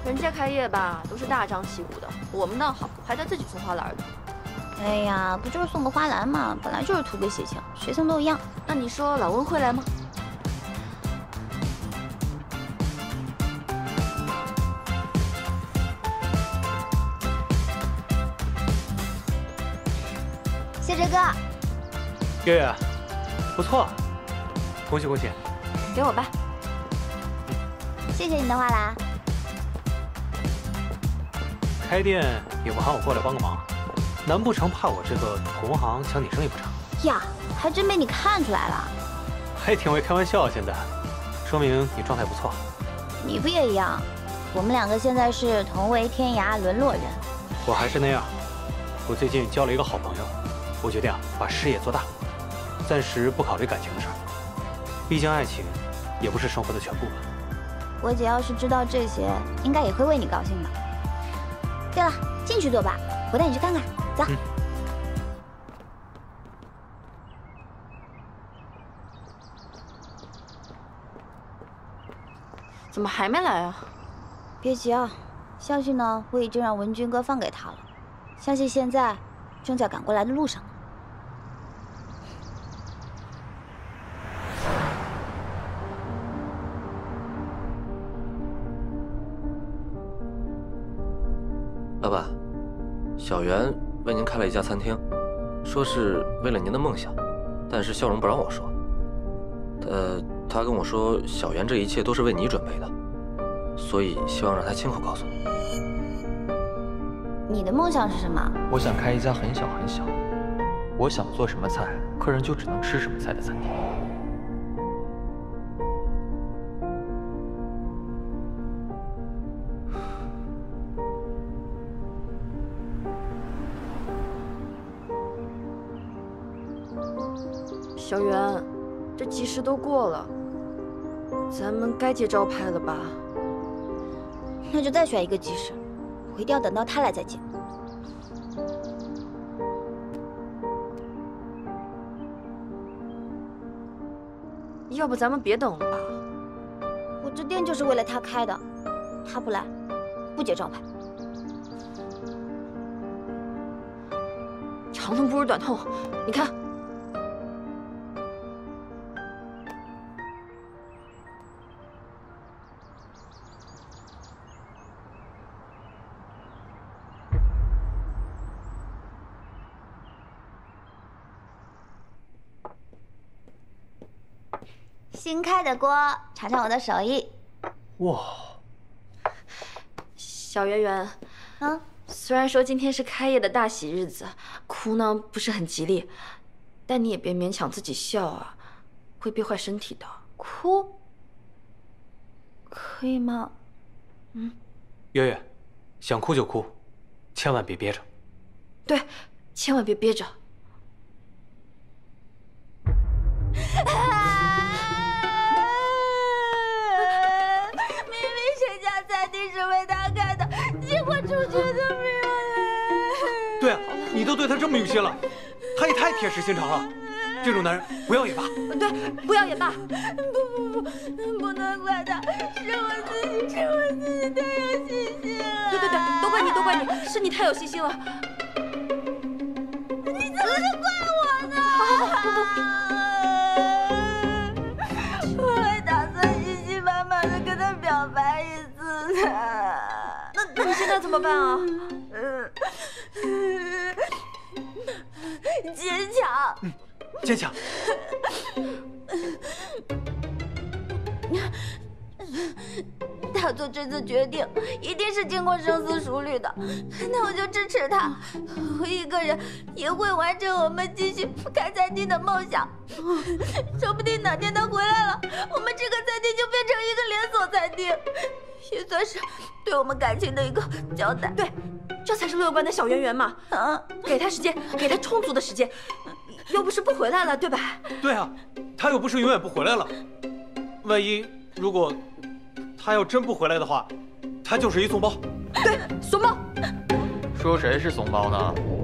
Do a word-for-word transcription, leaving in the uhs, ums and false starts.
人家开业吧都是大张旗鼓的，我们倒好，还得自己送花篮的。 哎呀，不就是送个花篮嘛，本来就是图个喜庆，谁送都一样。 那你说老温会来吗？ 谢哲哥， 月月，不错，恭喜恭喜！ 给我吧。 谢谢你的花篮。 开店也不喊我过来帮个忙，难不成怕我这个同行抢你生意不成？ 呀，还真被你看出来了。 还挺会开玩笑，现在，说明你状态不错。 你不也一样？我们两个现在是同为天涯沦落人。 我还是那样，我最近交了一个好朋友，我决定啊把事业做大，暂时不考虑感情的事儿。毕竟爱情也不是生活的全部吧。 我姐要是知道这些，应该也会为你高兴的。对了，进去坐吧，我带你去看看。走。嗯、 怎么还没来啊？ 别急啊，消息呢我已经让文军哥放给他了，消息现在正在赶过来的路上呢。 老板，小袁为您开了一家餐厅，说是为了您的梦想，但是笑容不让我说。呃，他跟我说，小袁这一切都是为你准备的，所以希望让他亲口告诉你。 你的梦想是什么？ 我想开一家很小很小，我想做什么菜，客人就只能吃什么菜的餐厅。 小袁，这集市都过了，咱们该接招牌了吧？ 那就再选一个集市，我一定要等到他来再接。 要不咱们别等了吧？ 我这店就是为了他开的，他不来，不接招牌。 长痛不如短痛，你看。 新开的锅，尝尝我的手艺。 哇， 小圆圆， 啊， 虽然说今天是开业的大喜日子，哭呢不是很吉利，但你也别勉强自己笑啊，会憋坏身体的。 哭？可以吗？ 嗯。 月月，想哭就哭，千万别憋着。 对，千万别憋着。 对啊，你都对他这么用心了，他也太铁石心肠了。这种男人不要也罢。 对，不要也罢。 不不不，不能怪他，是我自己，是我自己太有信心了。 对对对，都怪你，都怪你，是你太有信心了。 你怎么就怪我呢？ 好好不不，我还打算信心满满的跟他表白一次的。 那那你现在怎么办啊？ 嗯。坚强， 嗯，坚强。 他做这次决定一定是经过深思熟虑的，那我就支持他。我一个人也会完成我们继续开餐厅的梦想。说不定哪天他回来了，我们这个餐厅就变成一个连锁餐厅，也算是对我们感情的一个交代。 对。这才是乐观的小圆圆嘛！啊，给他时间，给他充足的时间，又不是不回来了，对吧？ 对啊，他又不是永远不回来了。万一如果他要真不回来的话，他就是一怂包。 对，怂包。 说谁是怂包呢？